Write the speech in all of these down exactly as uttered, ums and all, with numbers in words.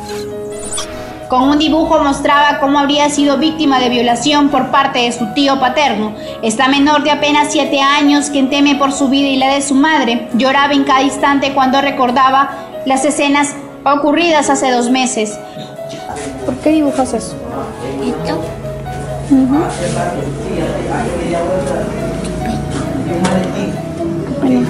Con un dibujo mostraba cómo habría sido víctima de violación por parte de su tío paterno. Esta menor de apenas siete años, quien teme por su vida y la de su madre, lloraba en cada instante cuando recordaba las escenas ocurridas hace dos meses. ¿Por qué dibujas eso? ¿Esto? Uh-huh. Bueno.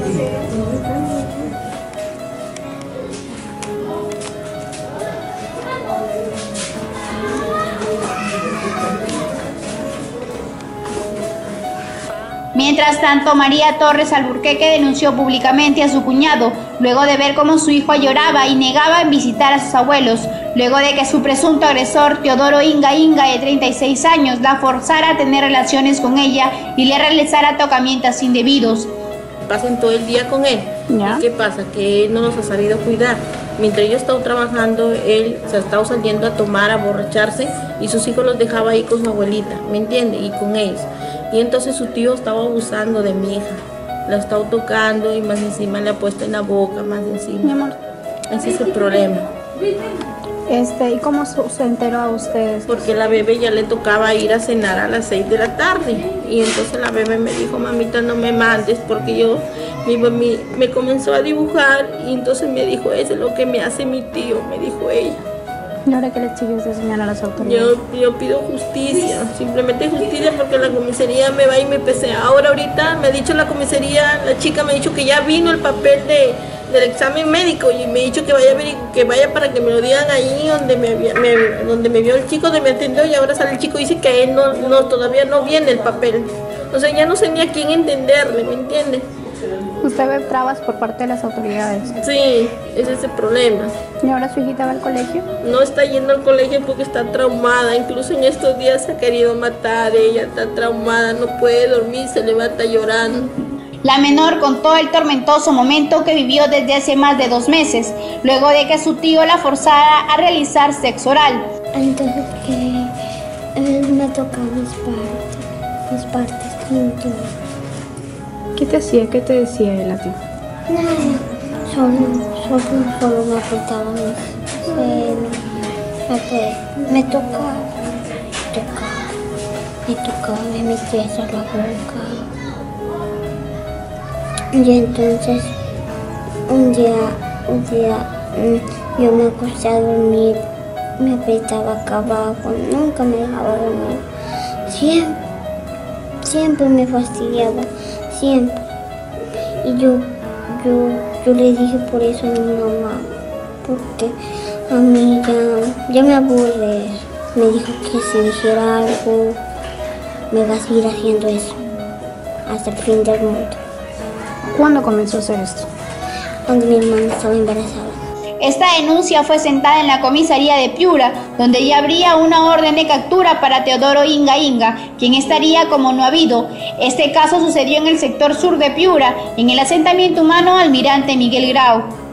Mientras tanto, María Torres Alburquerque denunció públicamente a su cuñado, luego de ver cómo su hijo lloraba y negaba en visitar a sus abuelos, luego de que su presunto agresor, Teodoro Inga Inga, de treinta y seis años, la forzara a tener relaciones con ella y le realizara tocamientos indebidos. Pasan todo el día con él. ¿Ya? ¿Qué pasa? Que él no los ha sabido cuidar. Mientras yo estaba trabajando, él se ha estado saliendo a tomar, a borracharse, y sus hijos los dejaba ahí con su abuelita, ¿me entiende? Y con ellos. Y entonces su tío estaba abusando de mi hija. La ha estado tocando y más encima le ha puesto en la boca, más encima. Mi amor. Ese es el problema. Este, ¿y cómo se enteró a ustedes? Porque la bebé ya le tocaba ir a cenar a las seis de la tarde. Y entonces la bebé me dijo, mamita, no me mandes, porque yo, mi mami me comenzó a dibujar y entonces me dijo, eso es lo que me hace mi tío, me dijo ella. ¿Y ahora qué les sigues de señalar a las autoridades? Yo, yo pido justicia, simplemente justicia, porque la comisaría me va y me pesea. Ahora ahorita me ha dicho la comisaría, la chica me ha dicho que ya vino el papel de, del examen médico y me ha dicho que vaya, a ver, que vaya para que me lo digan ahí donde me, me, donde me vio el chico, donde me atendió, y ahora sale el chico y dice que a él no, no, todavía no viene el papel. O sea, ya no sé ni a quién entenderle, ¿me entiende? ¿Usted ve trabas por parte de las autoridades? Sí, ese es el problema. ¿Y ahora su hijita va al colegio? No está yendo al colegio porque está traumada, incluso en estos días se ha querido matar, ella está traumada, no puede dormir, se levanta llorando. La menor contó el tormentoso momento que vivió desde hace más de dos meses, luego de que su tío la forzara a realizar sexo oral. Entonces que él me toca mis partes, mis partes íntimas. ¿Qué te hacía? ¿Qué te decía él a ti? Nada, solo, solo, solo me apretaba mis senos, me, me tocaba, me tocaba, me tocaba, me metía a la boca. Y entonces, un día, un día, yo me acosté a dormir, me apretaba acá abajo, nunca me dejaba dormir. Siempre, siempre me fastidiaba. Siempre. Y yo, yo, yo le dije por eso a mi mamá, porque a mí ya, ya me aburre. Me dijo que si dijera algo, me va a seguir haciendo eso, hasta el fin del mundo. ¿Cuándo comenzó a hacer esto? Cuando mi hermana estaba embarazada. Esta denuncia fue sentada en la comisaría de Piura, donde ya habría una orden de captura para Teodoro Inga Inga, quien estaría como no habido. Este caso sucedió en el sector sur de Piura, en el asentamiento humano Almirante Miguel Grau.